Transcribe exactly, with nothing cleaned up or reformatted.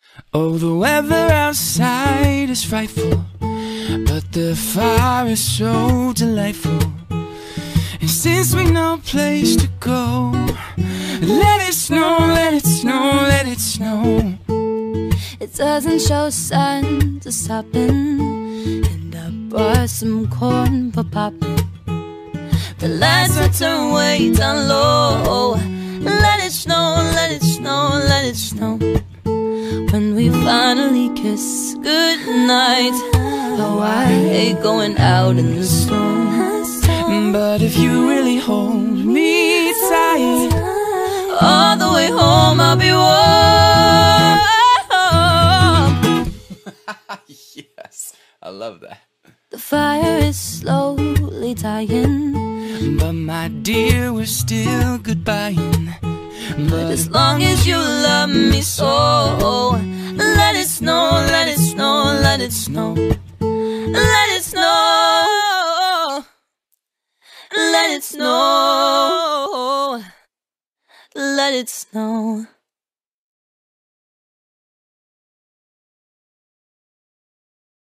Oh, the weather outside is frightful, but the fire is so delightful. And since we no place to go, let it snow, let it snow, let it snow. It doesn't show signs of stopping, and I brought some corn for popping. The lights are turned way down low. Let it snow, let it snow, let it snow. When we finally kiss goodnight, oh, I hate going out in the snow. But if you really hold me tight, all the way home I'll be warm. Yes, I love that. The fire is slowly dying, but my dear, we're still goodbying. But as long as you love me so, let it snow, let it snow, let it snow. Let it snow, let it snow, let it snow.